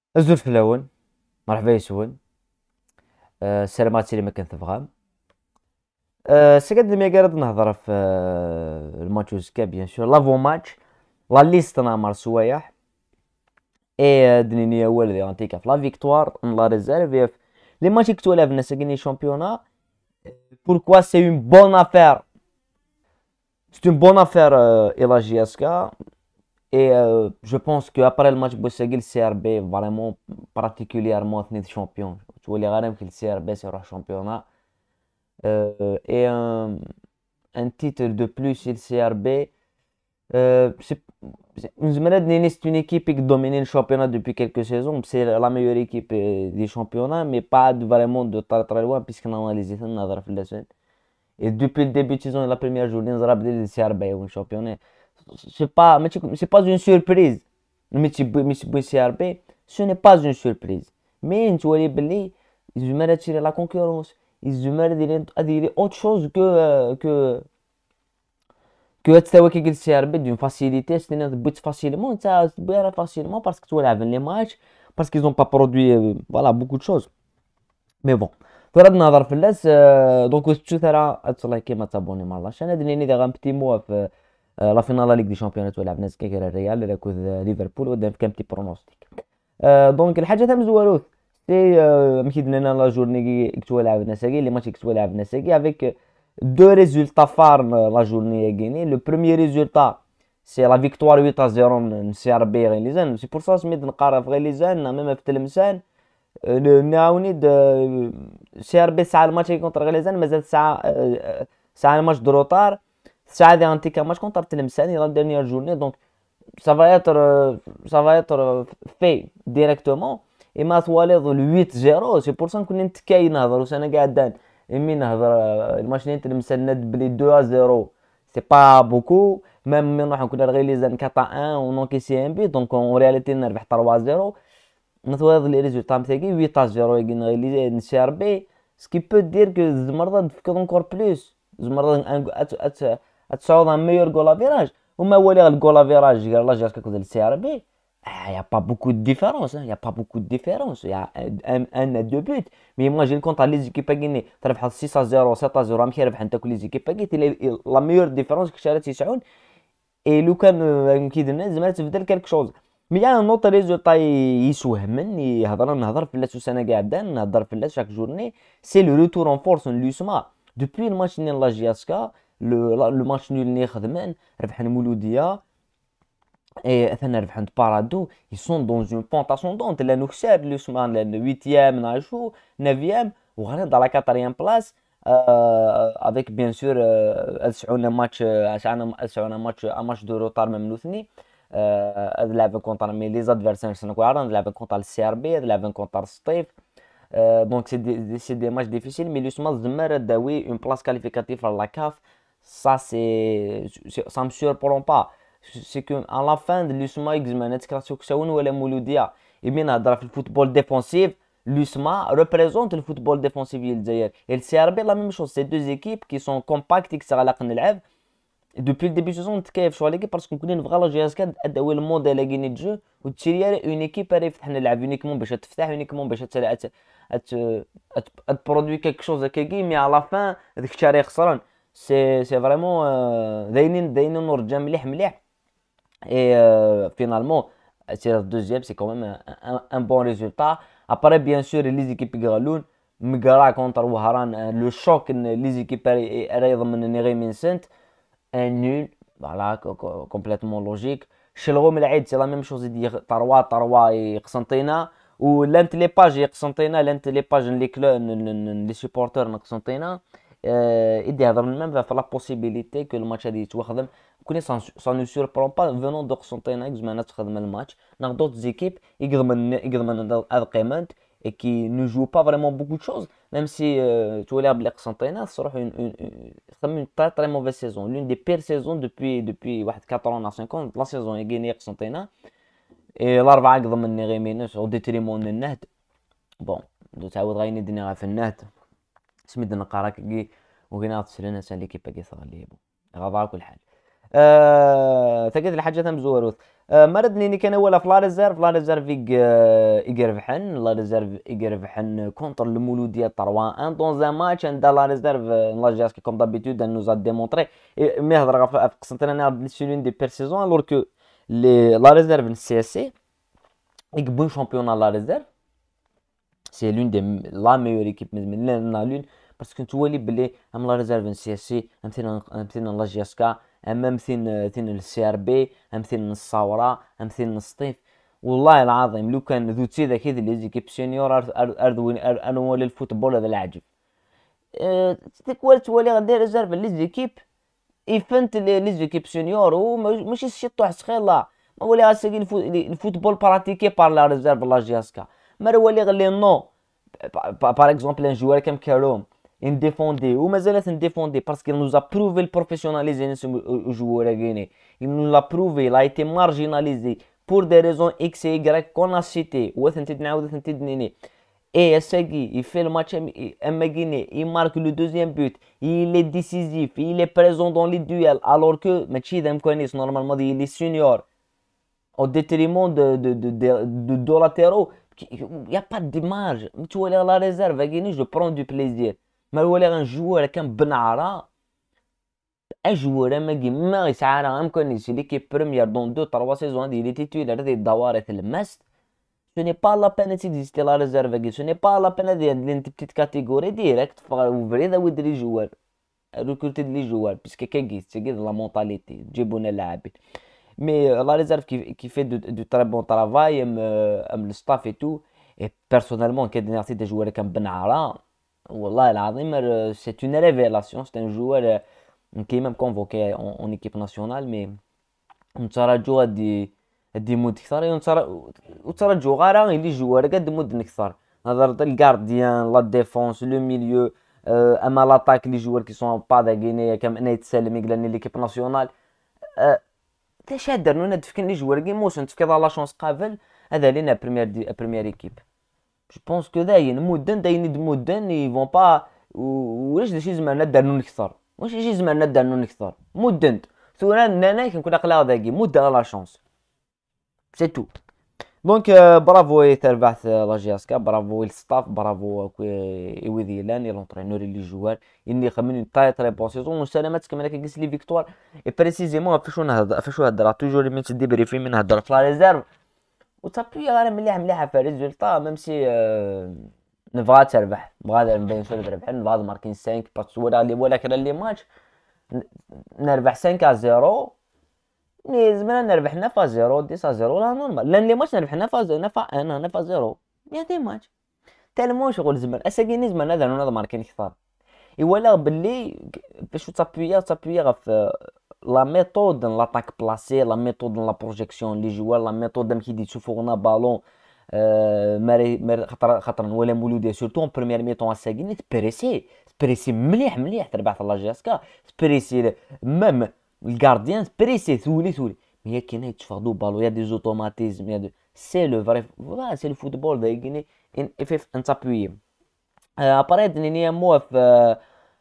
الزول في الأول. مرحبا يسون. السلامات اللي ما كنت تبغام. سقد لي قاعد نهضر في الماتش كا بيان سور لافون ماتش لا ليست نامر سوايح اي دنيني اول دي انتيكا في لا فيكتوار لا ريزيرف لي ماتش كتولها في الناس كيني شامبيونا. بوركوا سي اون بون افير. سي اون بون افير الى جي اس كا. Et je pense qu'après le match بوساقي السي ار بي فريمون بارتيكوليرمون ثني شامبيون تولي غير يمكن السي ار بي يروح شامبيونا. Et un titre de plus chez le CRB. C'est une équipe qui domine le championnat depuis quelques saisons. C'est la meilleure équipe du championnat, mais pas vraiment de très très loin, puisqu'on a analysé ça dans la semaine. Et depuis le début de saison, la première journée, on a rappelé le CRB au championnat. C'est pas une surprise. Mais le CRB, ce n'est pas une surprise. Mais tu vois, ils méritent tirer la concurrence. Ils méritent de dire autre chose que تساوي كي قلت سي ار بي دون فاسيليتي. سينا بوت فاسيلمون انت تبيرها فاسيلمون باسكو تولعب لي ماتش باسكو ils ont pas produit voilà beaucoup de choses. مي بون بغض النظر في اللاس دونك واش تشوف ترى اتلايك كيما تابوني مع لاشين هاد نيني داغ ان بتي موا في لا فينال ليغ دي شامبيونات تولعب ناس كي الريال راكو ليفربول ودام كان بتي برونوستيك. دونك الحاجه تاع مزوالوت سي مكيد لنا لا جورني كي تولعب ناساكي لي ماتش كي تولعب ناساكي افيك deux résultats phares la journée est gagnée. Le premier résultat, c'est la victoire 8 à 0 de CRB Relizan. C'est pour ça que je me نقارن في غليزان même في تلمسان. نعاوني CRB ساعة الماتش كونتر غليزان مازال ساعة الماتش دو روتار. ساعة دي انتيكا ماتش كونتر تلمسان la dernière journée. Donc ça va être fait directement. Et ما تواليض le 8-0. C'est pour ça que كنا نتكاين نهضروا سنة قاعدين. إمي نهضر الماتش اللي نتلمسان بلي 2-0 سي با بوكو. ميم من نروح كنا ريليزان 4-1 ونونكيسي ان بي دونك اون رياليتي نربح 3-0. نتواضع لي ريزولتا نتاعي 8-0 يجي ريليزي نسي ار بي. سكي بو دير كو زمرضا نفكر اونكور بلوس زمرضا تصعود ان ميور جول افيراج. وما ولي الجول افيراج لا جات كاكو السي ار بي. Il n'y a pas beaucoup de différence. Il n'y a pas beaucoup de différence. Il y a un à deux buts. Mais imagine quand les équipes gagnent, tu as 6-0, 7-0, même si tu les équipes gagnent, la meilleure différence que tu as. Et لو كان كي درنا زعما تبدل كالك شوز. مي ان نوت ريزولتا يسوهمن نهضر في اللاس وسنه قاعدين نهضر في اللاس شاك جورني. سي لو روتور اون فورس لوسما دوبوي الماتش نيل لا جياسكا. لو ماتش نول اللي خدمان ربحنا مولوديه. Et ثنا ربح عند بارادو. ils sont dans une pente ascendante. لانه خسر لوسمان لانه 8e نعيشو 9e وغانا dans la 4e place. avec bien sûr سعونا ماتش سعونا ماتش دو روتار مملوثني. هاد لعبة كونتر مي لي زادفيرسير سنكون عارفين لعبة كونتر السي ار بي هاد لعبة كونتر السطيف. دونك سي دي ماتش ديفيسيل مي لوسمان زمر داوي اون بلاص كاليفيكاتيف لا كاف. ça ça me surprend pas. C'est que à la fin de l'USMA examine كساون ولا مولودية يبي نهضر في الفوتبول ديفونسيف. l'USMA représente le football défensif ديال الجزائر. et le CRB la même chose. C'est deux équipes qui sont compactes qui سغلق نلعب. depuis le début de saison نتكيف شغل ليكي باسكو نكون نبغى لا جي اس كاد اداوي الموديل كاين جو وتشري اون ايكيب راه يفتح نلعب اونيكمون باش تفتح اونيكمون باش تبرودوي كيك شوز هكاكي. مي على فان هذاك الشيء راه خسران. سي فريمون داينين نرجع مليح مليح. Et finalement, c'est la deuxième, c'est quand même un bon résultat. Après, bien sûr, les équipes Graloun, Mgara contre Ouharan, le choc, les équipes Raydman et Sent, un nul, voilà, complètement logique. Chez le Rome, c'est la même chose, dire Tarwa et Xantina. Ou l'un les pages, Xantina, l'un les pages, les supporters, Xantina. Il y a même la possibilité que le match a dit, ça ne surprend pas venant de Constantine que le match. Dans d'autres équipes, ils ont et qui ne jouent pas vraiment beaucoup de choses. Même si tu vois les Constantine, ça sera une très très mauvaise saison. L'une des pires saisons depuis 4 ans à 5 ans. La saison est gagnée Constantine. Et l'Arbac au détriment de Net. Bon, de تعود غايني الدنيا في النت. سميت نقارك كي وكنا تسلنا سان ليكيب كي صغالي بون غضا كل حال. ثقيت الحاجة تم زوروث. مرض نيني كان ولا في لا ريزيرف، لا ريزيرف يقربحن، لا ريزيرف يقربحن كونتر المولودية 3-1 دون ان ماتش عند لا ريزيرف لا جاسكي كوم دابيتود نوز ا ديمونطري مي هضر في قسنتنا انا سي لون دي بير سيزون الور كو لا ريزيرف نسي اس سي يقبون شامبيون لا ريزيرف سي لون دي لا ميور ايكيب من لون باسكو نتولي بلي ام لا ريزيرف نسي اس سي مثلا لا جاسكا اما مثل السي ار بي مثل الصاورة مثل السطيف والله العظيم لو كان ذو تسي ذاك لي زيكيب سينيور انا ولي الفوتبول هذا العجب تولي غادي ريزيرف لي زيكيب يفنت لي زيكيب سينيور وماشي شي طوح سخير لا ما ولي غاسي الفوتبول براتيكي بار لا ريزيرف لا جياسكا ما ولي غالي نو باغ اكزومبل ان جوار كم كالوم نديفوندي ومازالت نديفوندي باسكو il nous a prouvé le professionnalisme joueur guinéen il nous l'a prouvé il a été marginalisé pour des raisons X et Y qu'on a cité وثنتي نعاود ثنتي نيني et Essegui il fait le match à Guinée il marque le deuxième but il est décisif il est présent dans les duels alors que ماشي ذا مكونيس normalement il est senior au détriment de latéraux il y a pas de marge tu vois la réserve à Guinée je prends du plaisir ما ولا غنجوار كان بنعرة اجوار ما يسعى راه مكونيش ليكيب بريمير دون 2-3 سيزون ديال لي تيتولار ديال الدوارات الماست ce n'est pas la peine d'exister la réserve ce n'est pas la peine ديال انت بتيت كاتيجوري ديريكت فري ذا ود لي جوار ريكروتي لي جوار باسكو كاكيس تيجي لا مونطاليتي تجيبونا اللاعبين مي لا ريزيرف كي في دو تري بون طرافاي ام لو ستاف اي تو اي بيرسونيلمون كيدنيارتي دي جوار كان بنعرة والله العظيم c'est une révélation c'est un joueur qui est même convoqué en équipe nationale mais نترجو غادي يمود اكثر وترجو غير يلي جوار قد مود اكثر هضر الكارديان لا ديفونس لو ميليو اما لاطاك لي جوار كي سون با دا غينيا كم نايت سالم يقلني ليكيب ناسيونال تاش هادر نونا تفكن لي جوار كي موسن تفكر لا شونس قابل هذا لينا بريمير ايكيب جو بونس كو داين مودن يفون با ولاش داكشي زعما دارنو اكثر واش شي زعما دارنو اكثر مودن ثورا انا كنكون عقلا داكي مود لا شونس سي تو دونك برافو تربحت لا جياسكا برافو الستاف برافو ويذيلان لونطرينور لي جوار اني خمن تاي تري بون سيزون وسلامات كما كنقيس لي فيكتوار اي بريسيزيمون فاش نهضر توجور ملي تدي بريفي من نهضر في لا ريزيرف وتابي غير مليحه في الريزولطا ميم سي نبغى تربح نبغى بين شويه تربح نبغى ماركين 5 باسكو ولكن لي ماتش نربح 5-0 زعما نربح 9-0 10-0 لا نورمال لان لي ماتش نربح 9-0 يا دي ماتش تالمون شغل زعما اساكيني زعما هذا نوض ماركين كثار ولا باللي باش تابيا في لا ميثود لاطاك بلاسي لا ميثود لا بروجيكسيون لي جوار لا ميثود كي تشوفونا بالون خاطر ولا مولوديه سورتو اون بروميير ميطون اساكيني بريسي مليح تربحت لا جاسكا بريسي ميم الكارديان بريسي ثولي مي هي كاين يتفقدوا بالو يا دي زوتوماتيزم يا سي لو فري فوالا سي الفوتبول دا يغني ان اف ان تابوي اباريت ني مو في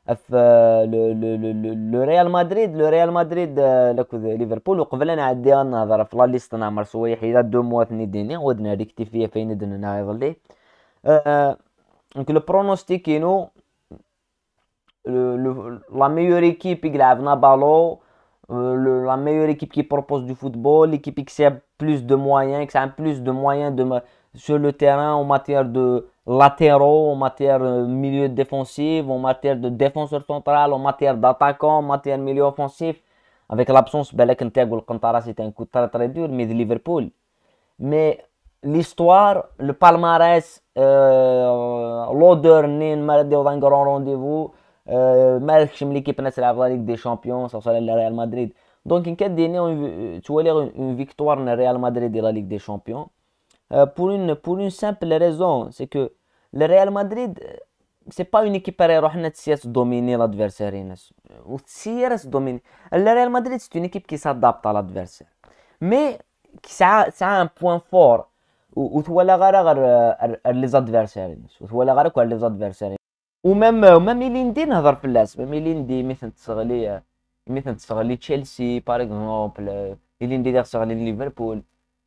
لو ريال مدريد ليفربول وقبل انا عندي نهضر في لا ليست نعمر سوايح الى دو موا ثني ديني ودنا ريكتيفيه فين دنا يظلي دونك لو برونوستيكينو la meilleure équipe qui a ballon, la meilleure équipe qui propose du football, l'équipe qui a plus de moyens, qui a plus de moyens sur le terrain en matière de latéraux, en matière de milieu défensif, en matière de défenseur central, en matière d'attaquant, en matière de milieu offensif. Avec l'absence de Belek Kantara, c'était un coup très très dur, mais de Liverpool. Mais l'histoire, le palmarès, l'odeur, un grand rendez-vous. مالكش ملي كيبنا تلعب لا ليغ دي شامبيون توصل لريال مدريد دونك كديني تولي اون فيكتوار لريال مدريد ديال لا ليغ دي شامبيون pour une simple raison c'est que le Real Madrid c'est pas une équipe اللي روحنا تسيات دوميني لادفيرسير الناس وتسير دوميني الريال مدريد c'est une équipe qui s'adapte à l'adversaire mais qui ça un point fort وتولى غير لي زادفيرسير وتولى غير لي زادفيرسير ومام إلي ندي نهضر في اللاس مام إلي ندي مثلا تستغلي تشيلسي باغ اكزومبل اللي ندير sur ليفربول.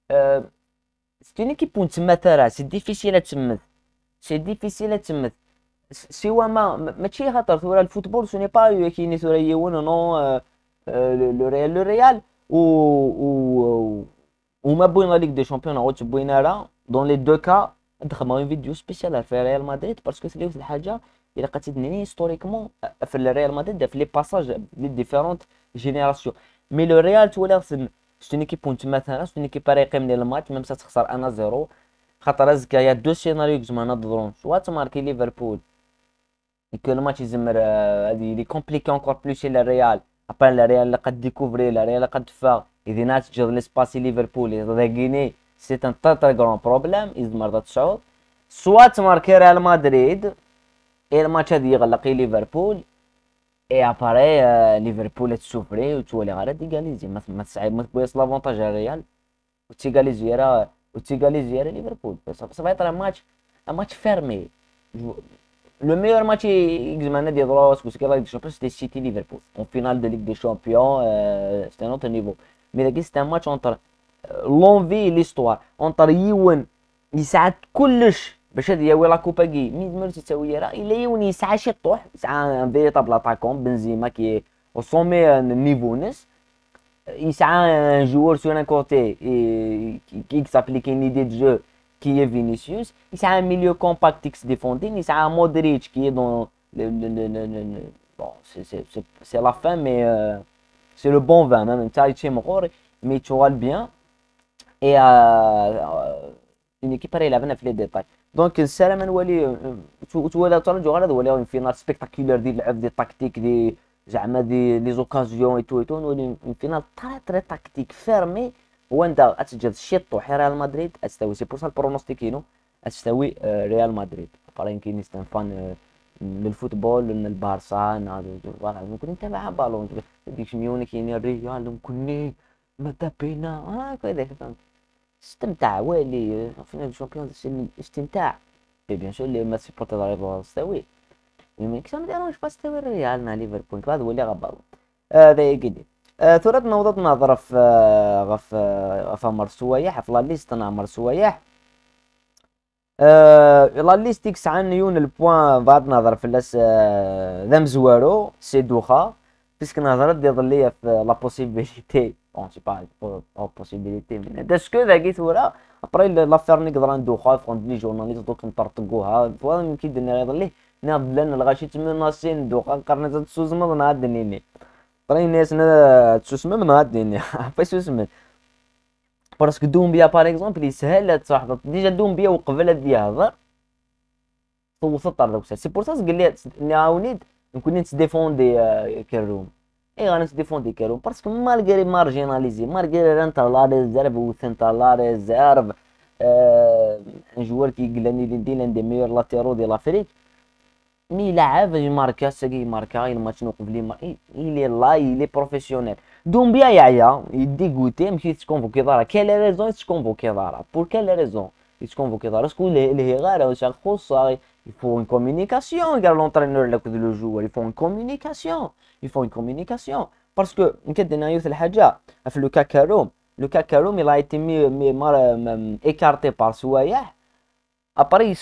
سي اون ايكيب وين تمثلها سي ديفيسيل تمثل، سي ديفيسيل تمثل. سوا ماشي خاطر ثورة الفوتبول سو ني با كاين ثورة يون نو لو ريال و وما بوين لا ليغ دي شامبيون عاود تبوينا راه دون لي دو كا ندخل اون فيديو سبيسيال في ريال مدريد باسكو ثري واحد الحاجه الا بقيت تدني هيستوريكمون في الريال مدريد في لي باساج لي ديفيرونت جينيراسيون. مي لو ريال تولي سي اون ايكيب وانت مثلا سي اون ايكيب رايقه من الماتش ميم تخسر انا زيرو خاطر ازكا يا دو سيناريو زعما نضرون سوا تماركي ليفربول كو الماتش يزمر هادي لي كومبليكي اونكور بلوس للريال ابان الريال اللي قد ديكوفري الريال اللي قد فا اذا ناتج ليسباسي ليفربول غيني سي ان تري تري غران بروبليم يزمر تشعر سوا تماركي ريال مدريد اي الماتش هادي يغلق ليفربول اي اباري ليفربول تسوفري وتولي غير ديغاليزي ما تصعيب ما تبويص لافونتاج الريال وتيغاليزي راه وتيغاليزي راه ليفربول صافي يطلع ماتش فيرمي. Le meilleur match que j'ai droit parce que la Ligue des Champions c'était City Liverpool en finale de Ligue des Champions, c'était un autre niveau. Mais là c'était un match entre l'envie et l'histoire entre يون يسعى كلش باش هذا ياوي لا كوبا كي ميد تساوي راه الا يون يسعى شي طوح يسعى ان فيريتابل اتاكون بنزيما كي او سومي نيفو نس يسعى ان جوور سور ان كوتي كي اكسابليك une idée de jeu qui est Vinicius. Il y a un milieu compact X défending. Il y a un Modric qui est dans bon, c'est la fin, mais c'est le bon vin. Même mais tu vois le bien. Et une équipe pareille, elle a fait les détails. Donc, c'est tu vois la toile du Real, tu vois une finale spectaculaire, des tactiques, des occasions et tout. Une finale très très tactique, fermée. وانت اتجد شيطو ريال مدريد استوي سي بور سا البرونوستيكينو استوي ريال مدريد فلا يمكن نستن فان للفوتبول من البارسا فوالا نكون نتابع بالون ديك شميوني كاين الريال نكوني ماذا بينا هكذاك فهمت استمتع والي فينا الشامبيون استمتاع بيان سور اللي ما سيبورتي ريال استوي مي كان ما ديروش با استوي الريال مع ليفربول هذا هو اللي غبالو هذا يقدي ثورة نوضت نظرة في غف عمر سوايح في لا ليست نعمر سوايح لا ليست تيكس عن يون البوان بعد نظر في لاس ذم زوارو سي دوخا بيسك نظرت دي ظلية في لا بوسيبيليتي بون سي با بوسيبيليتي داسكو ذاكي ثورة ابري لافير نقدر ندوخا فوند لي جورناليست دوك نطرطقوها فوالا يمكن دني يظليه ناض لنا الغاشي تمناسين ندوخا قرنت تسوزمض نعاد دنيني طري الناس تسمم من هادي باش تسمم باسكو دومبيا باغ اكزومبل يسهل تصاحب ديجا دومبيا وقبل هادي يهضر توسط داك الساعه سي بور سا قال لي نعاونيت نكون نتديفوندي كروم اي غنتديفوندي كروم باسكو مالغري مارجيناليزي مالغري انت لا ريزيرف و انت لا ريزيرف ان جوار كي قلاني لي ندير لان دي ميور لاتيرو دي لافريك مي لعب ماركا ساقي ماركا الماتش نوقف لي إلي لا إلي بروفيسيونيل دومبيا يعيا يديغوتي مشي تكونفوكي دارا كال ريزون تكونفوكي دارا بور كال ريزون تكونفوكي دارا سكو اللي غير واش خص il faut une communication قال لونترينور لك لو جوار il faut une communication il faut une communication باسكو نكدنا يوث الحاجه في لو كاكاروم il a été écarté par سوايح Après,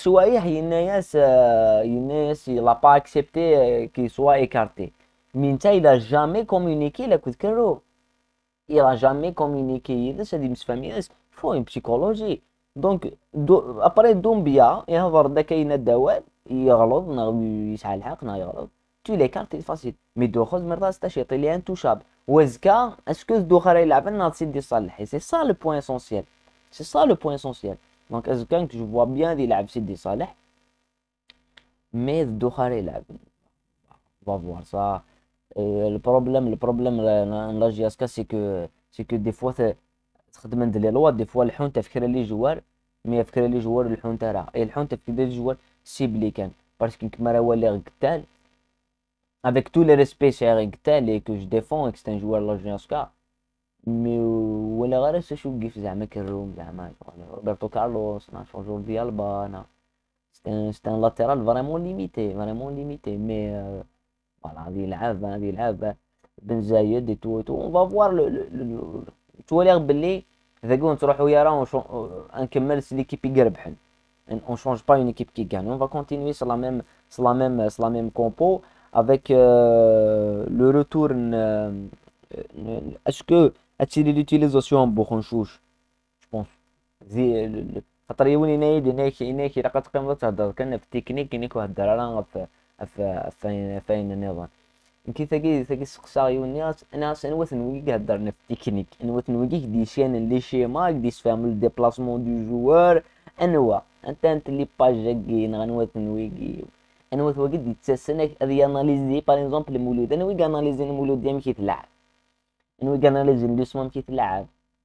il n'a pas accepté qu'il soit écarté. Minta, il n'a jamais communiqué la coup de carreau. Il n'a jamais communiqué. Il faut une psychologie. Donc, après Doumbia, il y a un كاين الدوال يغلط يسعى الحق يغلط. Tu l'écartes, c'est facile. Mais دوخز مرة استشيط il est intouchable. وزكا اسكو دوخر يلعب لنا تسيدي صالح. C'est ça le point essentiel. C'est ça le point essentiel. Donc, est-ce que je vois bien des labs Sidi Saleh, mais Doukhar يلعب. On va voir ça. Le problème la GSK c'est que des fois تخدم عند لي لوا des fois الحون تفكر لي جوار مي يفكر لي جوار الحون تاعها اي الحون تفكر لي جوار سيبلي كان باسكو كيما راه هو اللي قتال avec tous les respects chez قتال et que je défends et que c'est un joueur la GSK مي ولا غير شوف زعما كروم زعما روبرتو كارلوس ناشون جوردي البا انا سيت ان لاتيرال فريمون ليميتي مي فوالا غادي يلعب بن زايد اي تو اون فا فوار تولي باللي ذاك تروحوا يا راه نكمل ليكيب يربحن. On change pas une équipe qui gagne. On va continuer sur la même compo avec le retour. Est-ce que هادشي l'utilisation بوخنشوش je pense زي خاطر يولي نايد هناك إلا تقيم تهضر كان في التكنيك هناك واحد الدرارة فاين النظام كي ثقي سقسا ناس نوث نويق هدرنا في التكنيك نوث نويق دي شين لي شيما دي سفهم الديبلاسمون دو جوار انوا انت اللي باجاكين غنوث نويقي انوث وقت دي تسنك هذه اناليزي باغ اكزومبل المولود انا ويق اناليزي المولود ديالي كيتلعب انا ويق اناليزي لوسمون كيتلعب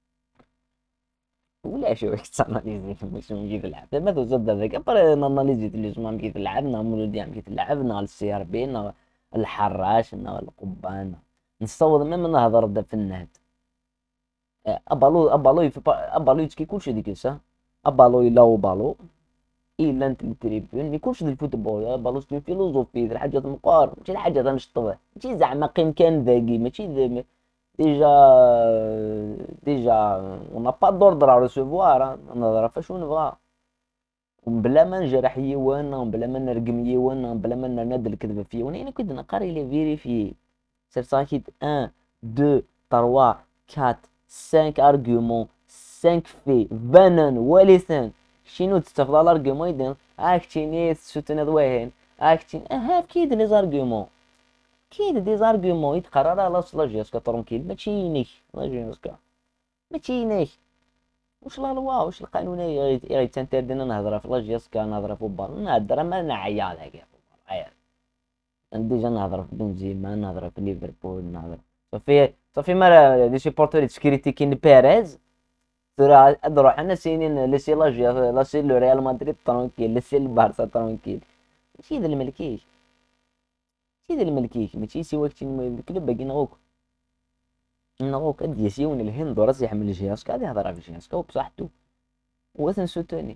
ولا شو تاناليزي لوسمون كيتلعب ماذا زاد هذاك ابار ناناليزي لوسمون كيتلعب نا المولود ديالي كيتلعب نا السي ار بي نا الحراش نا القبان نصوت ميم نهضر في النهد ابالو يتكي كلشي ديك الساعه ابالو الا وبالو الا انت التريبيون مي كلشي ديال الفوتبول ابالو سي فيلوزوفي الحاجات مقار ماشي الحاجات مشطوه ماشي زعما كان ذاكي ماشي ديجا اون با دوردر ا ريسيفوار نهضر فاش نبغى بلا ما نجرح يوان بلا ما نرقم يوان بلا ما نرد الكذبه في يوان انا كنت نقري لي فيريفي سير ساكيت 1 2 3 4 5 ارغيومون 5 في بنان ولسان شنو تستفضل الارغيومون يدين اكتيني سوتنا ذوين اكتين هاف كيد لي زارغيومون كاين دي زارغيومون يتقرر على لا جيسكا ترونكيل ما تشينيك لا جيسكا ما تشينيك واش لا لوا واش القانونيه غيتنتردينا نهضر في لا جيسكا نهضر في بار نهضر ما نعيا هكا عيال ديجا نهضر في بنزيما نهضر في ليفربول نهضر صافي ما لي سيبورتور تكريتيكين بيريز ترى نروح انا سينين لسي لا جي لسي لو ريال مدريد ترونكيل لسي البارسا ترونكيل ماشي ذا الملكيش ماشي ذا الملكيش ماشي سي وقت الكلوب باقي نغوك ادي يسيون الهند وراسي يحمل الجهاز قاعد يهضر في الجهاز بصحته وثن سوتوني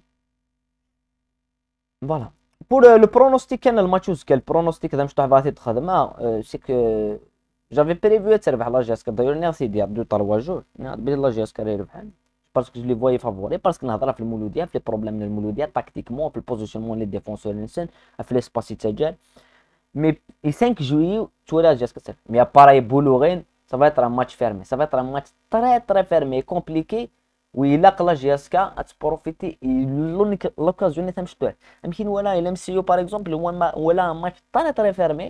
فوالا بور لو برونوستيك كان الماتشوز كان البرونوستيك هذا مش تحفاتي تخدمه سي كو جافي بريفيو تربح لا جاسكا داير نيرسي ديال دو 3 جور بلي لا جاسكا يربحان باسكو جو لي فواي فافوري باسكو نهضر في المولوديه في لي بروبليم ديال المولوديه تاكتيكمون في البوزيشنمون لي ديفونسور الانسان في ليسباس يتسجل مي 5 جويي تولى جاسكا صافي مي اباراي بولوغين ça va être un match fermé ça va être un match très fermé compliqué وإلا لا جياسكا تبروفيتي لوكازيون تاع مشطوح يمكن ولا الا مسيو باغ اكزومبل ولا ماتش très fermé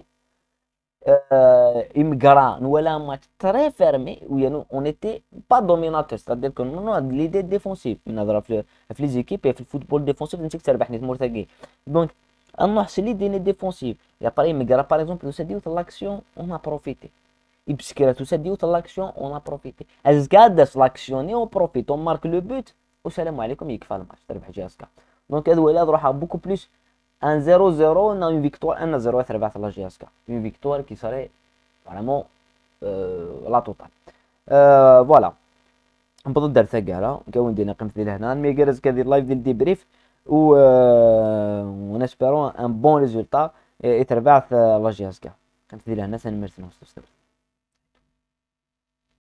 إمكران ولا ماتش très fermé ويا اون ايتي با دوميناتور c'est-à-dire que نو ليدي ديفونسيف نهضر في لي زيكيب في الفوتبول ديفونسيف انت تربح نيت مرتقي دونك نحس لي ديني ديفونسيف يا باغ إمكران باغ اكزومبل سديو لاكسيون اون بروفيتي يبسكرات وسديو لاكسيون اون بروفيتي ازكادس لاكسيوني اون بروفيت اون مارك لو بوت والسلام عليكم يكفى الماتش تربح جياسكا دونك هذا ولا تروح بوكو بلوس ان 0 0 نا اون فيكتوار ان 0 تربح لا جياسكا اون فيكتوار كي ساري فريمون لا توتال فوالا نبدو الدرسه كاع كاون دينا قيمت لهنا مي كرز كدير لايف ديال ديبريف و ونسبيرون ان بون ريزولتا يتربح لا جياسكا قيمت لهنا سنمرسنا